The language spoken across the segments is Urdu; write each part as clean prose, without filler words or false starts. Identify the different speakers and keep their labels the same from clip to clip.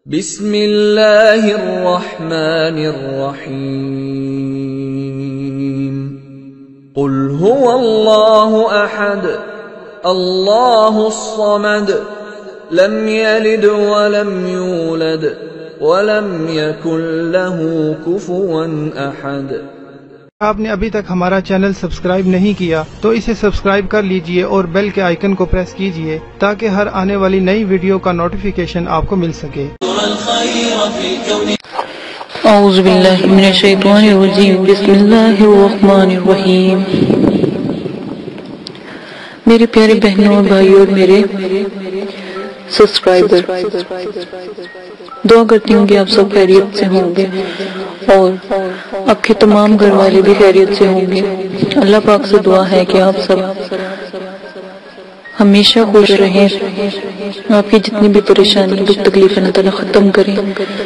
Speaker 1: بسم اللہ الرحمن الرحیم قل هو اللہ احد اللہ الصمد لم یلد ولم یولد ولم یکن له کفوا احد۔
Speaker 2: آپ نے ابھی تک ہمارا چینل سبسکرائب نہیں کیا تو اسے سبسکرائب کر لیجئے اور بیل کے آئیکن کو پریس کیجئے تاکہ ہر آنے والی نئی ویڈیو کا نوٹیفیکیشن آپ کو مل سکے۔
Speaker 3: اعوذ باللہ من الشیطان الرجیم، بسم اللہ الرحمن الرحیم۔ میرے پیارے بہنوں اور بھائیوں اور میرے سبسکرائبر، دعا کرتی ہوں کہ آپ سب خیریت سے ہوں گے اور آپ کے تمام گھر والے بھی خیریت سے ہوں گے۔ اللہ پاک سے دعا ہے کہ آپ سب ہمیشہ خوش رہیں، آپ کی جتنی بھی پریشانی دکھ تکلیف اللہ تعالیٰ ختم کریں۔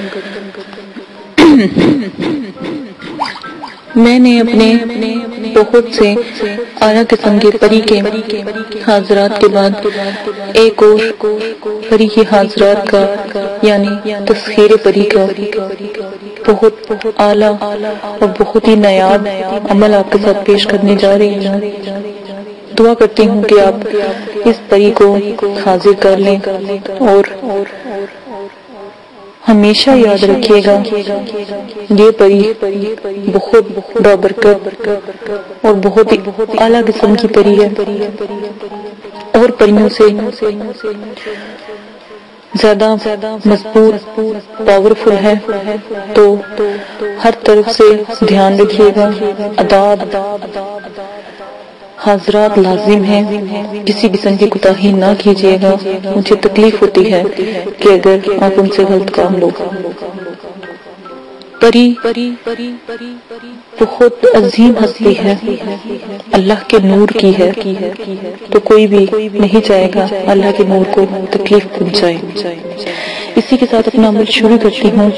Speaker 3: میں نے اپنے بہت سے اعلیٰ قسم کے پری کے حاضرات کے بعد ایک اور پری کے حاضرات کا یعنی تسخیر پری کا بہت اعلیٰ اور بہت ہی نایاب عمل آپ کے ساتھ پیش کرنے جا رہی ہوں۔ دعا کرتی ہوں کہ آپ اس پری کو حاضر کر لیں اور ہمیشہ یاد رکھیے گا یہ پری بہت بابرکت اور بہت ہی اعلیٰ قسم کی پری ہے اور پریوں سے زیادہ مضبوط پاورفل ہے، تو ہر طرف سے دھیان رکھیے گا۔ آداب حاضرات لازم ہیں، کسی قسم کی کوتاہی نہ کیجیے گا۔ مجھے تکلیف ہوتی ہے کہ اگر آپ ان سے غلط کام لو۔ پری بہت عظیم ہستی ہے، اللہ کے نور کی ہے، تو کوئی بھی نہیں چاہے گا اللہ کے نور کو تکلیف پہنچائے۔ اسی کے ساتھ اپنا عمل شروع کرتی ہوں۔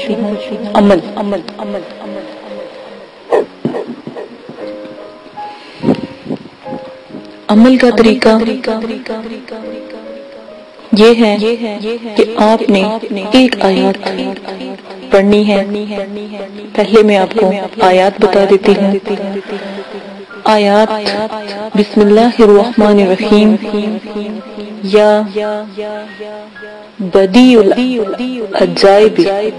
Speaker 3: عمل کا طریقہ یہ ہے کہ آپ نے ایک آیات پڑھنی ہے۔ پہلے میں آپ کو آیات بتا دیتی ہوں۔ آیات بسم اللہ الرحمن الرحیم، یا بدیع العجائب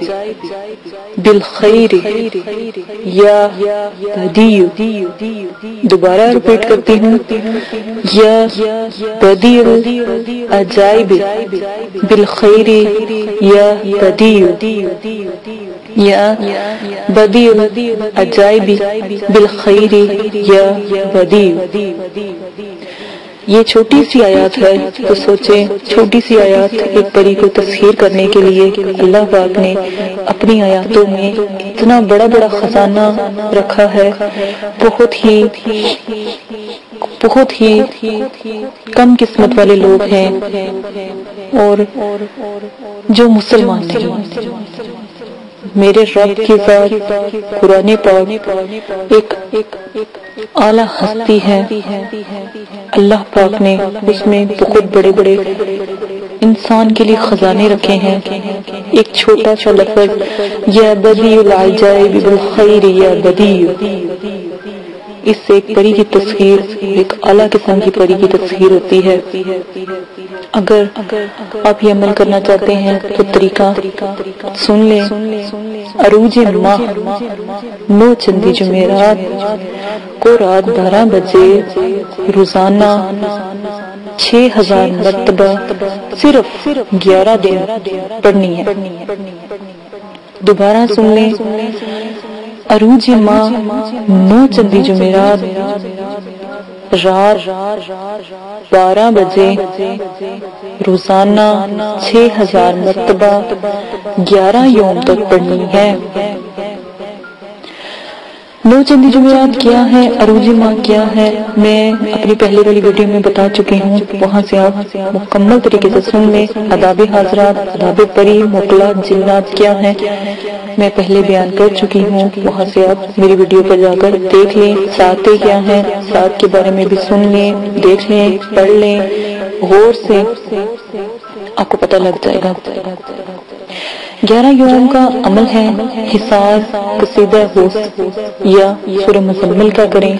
Speaker 3: بالخیر، یا بدیع، دوبارہ ریپیٹ کرتی ہوں، یا بدیع العجائب بالخیر، یا بدیع، یا بدیع العجائب بالخیر، یا بدیع۔ یہ چھوٹی سی آیات ہے تو سوچیں، چھوٹی سی آیات ایک پری کو تسخیر کرنے کے لیے اللہ پاک نے اپنی آیاتوں میں اتنا بڑا بڑا خزانہ رکھا ہے۔ بہت ہی کم قسمت والے لوگ ہیں اور جو مسلمان نہیں۔ میرے رب کی ذات قرآن پاک ایک اعلیٰ ہستی ہے۔ اللہ پاک نے اس میں بہت بڑے بڑے انسان کے لیے خزانے رکھے ہیں۔ ایک چھوٹا سا لفظ یا بدیع العجائب بالخیر، یا بدیع، اس سے ایک پری کی تسخیر، ایک اعلیٰ قسم کی پری کی تسخیر ہوتی ہے۔ اگر آپ یہ عمل کرنا چاہتے ہیں تو طریقہ سن لیں۔ عروج ماہ 9 چندی جمعرات کو رات 12 بجے روزانہ 6000 مرتبہ صرف 11 دن پڑھنی ہے۔ دوبارہ سن لیں، عروج ماہ 9 چندی جمعرات رات 12 بجے روزانہ 6000 مرتبہ 11 یوم تک پڑھنی ہے۔ 9 چندی جمعرات کیا ہے، عروج ماہ کیا ہے، میں اپنی پہلے والی ویڈیو میں بتا چکی ہوں، وہاں سے آپ مکمل طریقے سے سن لیں۔ آداب حاضرات، آداب پری، مقلات، جنات کیا ہیں میں پہلے بیان کر چکی ہوں، وہاں سے آپ میری ویڈیو پر جا کر دیکھ لیں۔ ساتیں کیا ہیں، سات کے بارے میں بھی سن لیں، دیکھ لیں، پڑھ لیں، غور سے آپ کو پتہ لگ جائے گا۔ 11 یوم کا عمل ہے حصار، قصیدہ ہوس یا سورہ مزمل کا کریں۔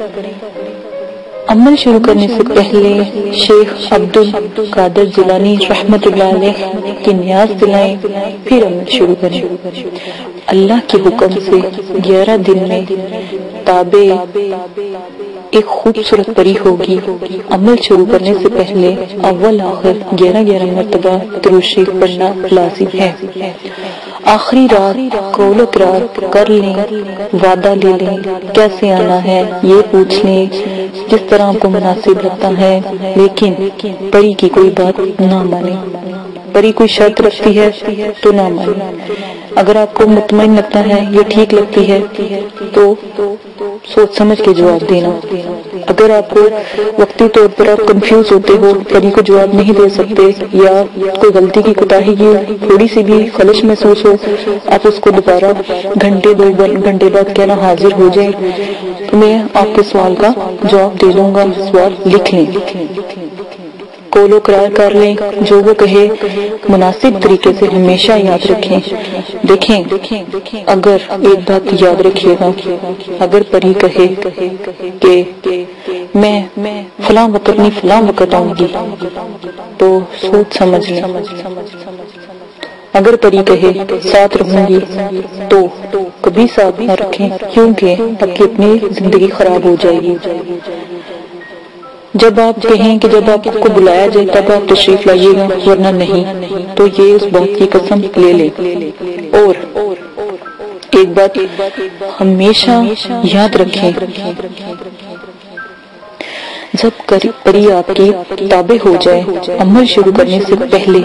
Speaker 3: عمل شروع کرنے سے پہلے شیخ عبد القادر جیلانی رحمت اللہ علیہ کی نیاز دلائیں، پھر عمل شروع کریں۔ اللہ کے حکم سے 11 دن میں تابع ایک خوبصورت پری ہوگی۔ عمل شروع کرنے سے پہلے اول آخر 11 مرتبہ درود شریف پڑھنا لازم ہے۔ آخری رات قول اقرار کر لیں، وعدہ لے لیں، کیسے آنا ہے یہ پوچھ لیں، جس طرح آپ کو مناسب لگتا ہے، لیکن پری کی کوئی بات نہ مانے۔ پری کوئی شرط رکھتی ہے تو نہ مانے۔ اگر آپ کو مطمئن لگتا ہے یہ ٹھیک لگتی ہے تو سوچ سمجھ کے جواب دینا۔ اگر آپ کو وقتی طور پر آپ کنفیوز ہوتے ہو، پری کو جواب نہیں دے سکتے، یا کوئی غلطی کی کوتاہی کی تھوڑی سی بھی خلش محسوس ہو، آپ اس کو دوبارہ گھنٹے 2 گھنٹے بعد کہنا حاضر ہو جائیں، تو میں آپ کے سوال کا جواب دے دوں گا۔ سوال لکھ لیں، قول و قرار کر لیں، جو وہ کہے مناسب طریقے سے ہمیشہ یاد رکھیں۔ دیکھیں، اگر ایک بات یاد رکھیے گا، اگر پری کہے کہ میں فلاں وقت نہیں فلاں وقت آؤں گی تو سوچ سمجھ لیں۔ اگر پری کہے ساتھ رہوں گی تو کبھی ساتھ نہ رکھیں، کیونکہ آپ کی اپنی زندگی خراب ہو جائے گی۔ جب آپ کہیں کہ جب آپ کو بلایا جائے تب آپ تشریف لائیے گا، ورنہ نہیں، تو یہ اس بات کی قسم لے لیں۔ اور ایک بات ہمیشہ یاد رکھیں، جب پری آپ کی تابع ہو جائے، عمل شروع کرنے سے پہلے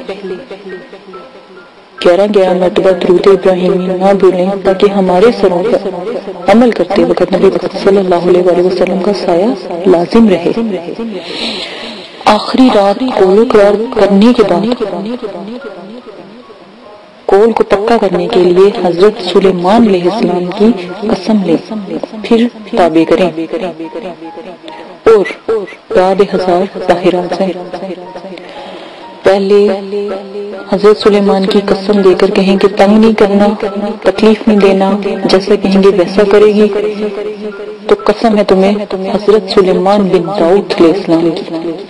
Speaker 3: 11 مرتبہ درود ابراہیمی نہ بھولیں، تاکہ ہمارے سروں پر عمل کرتے وقت نبی صلی اللہ علیہ وآلہ وسلم کا سایہ لازم رہے۔ آخری رات قول و قرار کرنے کے بعد قول کو پکا کرنے کے لیے حضرت سلیمان علیہ السلام کی قسم لیں، پھر تابع کریں اور بعد ہزار ظاہرات ہیں۔ پہلے حضرت سلیمان کی قسم دے کر کہیں کہ تنگ نہیں کرنا، تکلیف نہیں دینا، جیسا کہیں گے ویسا کرے گی، تو قسم ہے تمہیں حضرت سلیمان بن داؤد علیہ السلام کی۔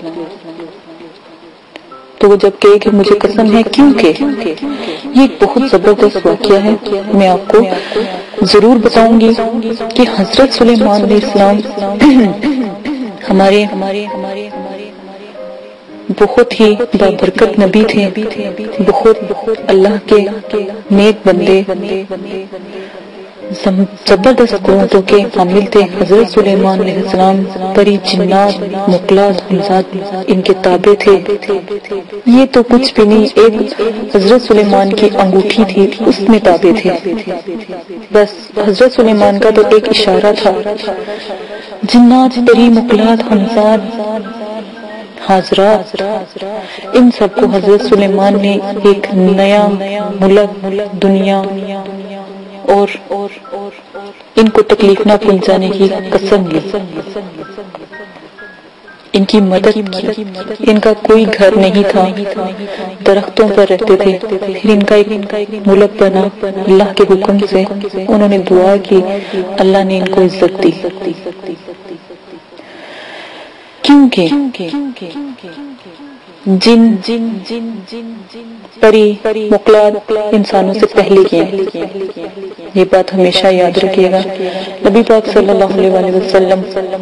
Speaker 3: تو وہ جب کہے کہ مجھے قسم ہے، کیونکہ یہ ایک بہت زبردست واقعہ ہے، میں آپ کو ضرور بتاؤں گی کہ حضرت سلیمان علیہ السلام ہمارے بہت ہی بابرکت نبی تھے، بہت اللہ کے نیک بندے، زبردست قوتوں کے حامل تھے۔ حضرت سلیمان علیہ السلام پری، جنات، مخلوق، حمزات ان کے تابع تھے۔ یہ تو کچھ بھی نہیں، ایک حضرت سلیمان کی انگوٹھی تھی، اس میں تابع تھے۔ بس حضرت سلیمان کا تو ایک اشارہ تھا، جنات، پری، مخلوق، حمزات، حاضرات، ان سب کو حضرت سلیمان نے ایک نیا ملک، دنیا اور ان کو تکلیف نہ پہنچانے کی قسم لی، ان کی مدد کی۔ ان کا کوئی گھر نہیں تھا، درختوں پر رہتے تھے، پھر ان کا ایک ملک بنا اللہ کے حکم سے۔ انہوں نے دعا کی، اللہ نے ان کو عزت دی، کیونکہ جن پری مخلوق انسانوں سے پہلے کیے۔ یہ بات ہمیشہ یاد رکھیے گا۔ نبی پاک صلی اللہ علیہ وآلہ وسلم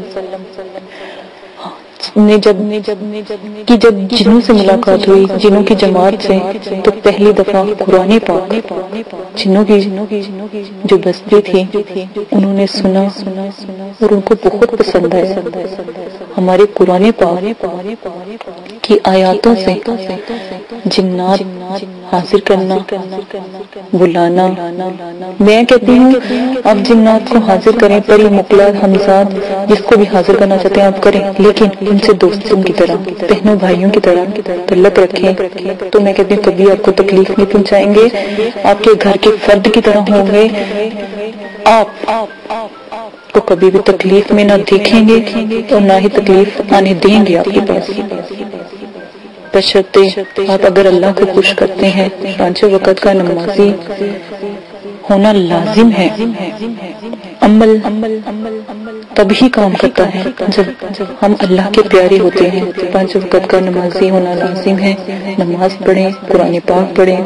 Speaker 3: نے جب جنوں سے ملاقات ہوئی، جنوں کی جماعت سے، تو پہلی دفعہ قرآن پاک جنوں کی جو بستی تھی انہوں نے سنا اور ان کو بہت پسند آیا۔ ہمارے قرآن پاک کی آیاتوں سے جنات حاضر کرنا، بلانا، میں کہتی ہوں آپ جنات کو حاضر کریں، پری، مخلوق، حمزات، جس کو بھی حاضر کرنا چاہتے ہیں آپ کریں، لیکن ان سے دوستوں کی طرح، بہنوں بھائیوں کی طرح تعلق رکھیں۔ تو میں کہتی ہوں کبھی آپ کو تکلیف نہیں پہنچائیں گے، آپ کے گھر کے فرد کی طرح ہوں گے، آپ کو کبھی بھی تکلیف میں نہ دیکھیں گے اور نہ ہی تکلیف آنے دیں گے آپ کے پاس۔ بشرطے آپ اگر اللہ کو خوش کرتے ہیں. 5 وقت کا نمازی ہونا لازم ہے. عمل تبھی کام کرتا ہے جب ہم اللہ کے پیارے ہوتے ہیں. 5 وقت کا نمازی ہونا لازم ہے. نماز پڑھیں، قرآن پاک پڑھیں.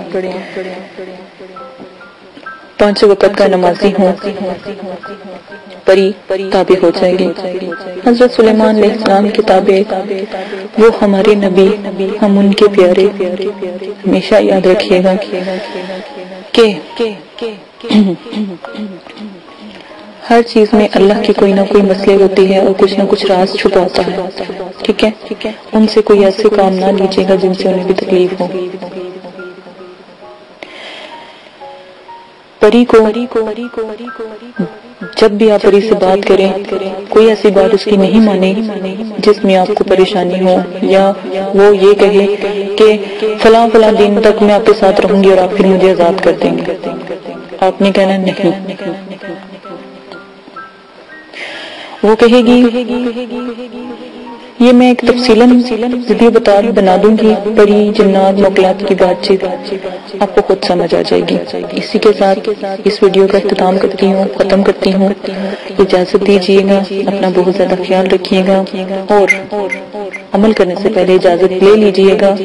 Speaker 3: 5 وقت کا نمازی ہوں، پری تابع ہو جائے گی. حضرت سلیمان علیہ السلام کی تابع، وہ ہمارے نبی، ہم ان کے پیارے. ہمیشہ یاد رکھیے گا کہ ہر چیز میں اللہ کی کوئی نہ کوئی مسئلے ہوتی ہے اور کچھ نہ کچھ راز چھپا ہوتا ہے. ٹھیک ہے، ان سے کوئی ایسے کام نہ لیجیے گا جن سے انہیں بھی تکلیف ہو. پری کو جب بھی آپ پری سے بات کریں، کوئی ایسی بات اس کی نہیں مانے جس میں آپ کو پریشانی ہو، یا وہ یہ کہے کہ فلاں فلاں دن تک میں آپ کے ساتھ رہوں گی اور آپ پھر مجھے آزاد کر دیں گے. آپ نے کہنا نہیں. وہ کہے گی یہ میں ایک تفصیلاً ویڈیو بنا دوں گی، پری جنات موکلات کی بات چیت آپ کو خود سمجھ آ جائے گی. اسی کے ساتھ اس ویڈیو کا اختتام کرتی ہوں، ختم کرتی ہوں. اجازت دیجیے گا، اپنا بہت زیادہ خیال رکھیے گا اور عمل کرنے سے پہلے اجازت لے لیجیے گا.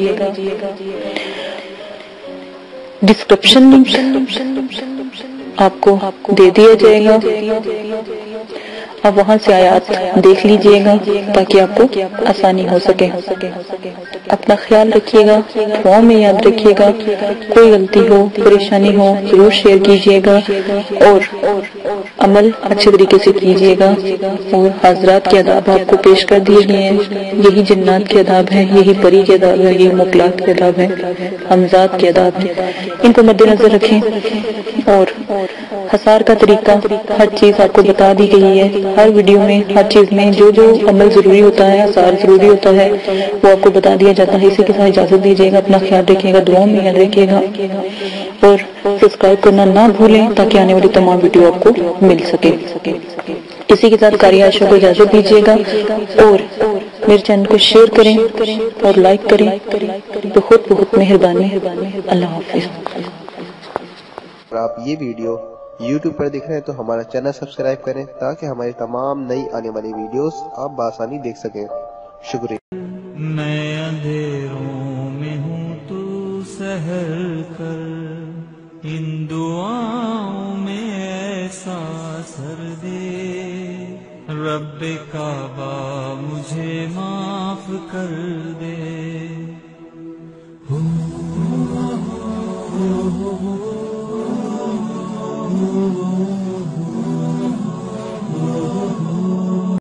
Speaker 3: ڈسکرپشن آپ کو دے دیا جائے گا، آپ وہاں سے آیات دیکھ لیجئے گا تاکہ آپ کو آسانی ہو سکے. اپنا خیال رکھیے گا، دعاؤں میں یاد رکھیے گا. کوئی غلطی ہو، پریشانی ہو ضرور شیئر کیجئے گا اور عمل اچھے طریقے سے کیجئے گا. اور حضرات کے آداب آپ کو پیش کر دیے گئے ہیں. یہی جنات کے آداب ہیں، یہی پری کے آداب ہیں، یہی موکلات کے آداب ہیں، حمزات کے آداب ہیں. ان کو مد نظر رکھیں. اور حصار کا طریقہ ہر چیز آپ کو بتا دی گئی ہے. ہر ویڈیو میں ہر چیز میں جو جو عمل ضروری ہوتا ہے، حصار ضروری ہوتا ہے، وہ آپ کو بتا دیا جاتا ہے. اسی کے ساتھ اجازت دیجیے گا، اپنا خیال رکھیے گا، دعاؤں میں یاد رکھیے گا اور سبسکرائب کرنا نہ بھولیں تاکہ آنے والی تمام ویڈیو آپ کو مل سکے. اسی کے ساتھ قاری عائشہ کو اجازت دیجیے گا اور میرے چینل کو شیئر کریں اور لائک کریں. بہت بہت مہربانی. اللہ حافظ.
Speaker 4: اگر آپ یہ ویڈیو YouTube پر دیکھ رہے ہیں تو ہمارا چینل سبسکرائب کریں تاکہ ہماری تمام نئی آنے والی ویڈیوز آپ بآسانی دیکھ سکیں. شکریہ.
Speaker 5: میں اندھیروں میں ہوں تو سحر کر، ان دعاؤں میں ایسا اثر دے، رب کعبہ مجھے معاف کر دے. Oh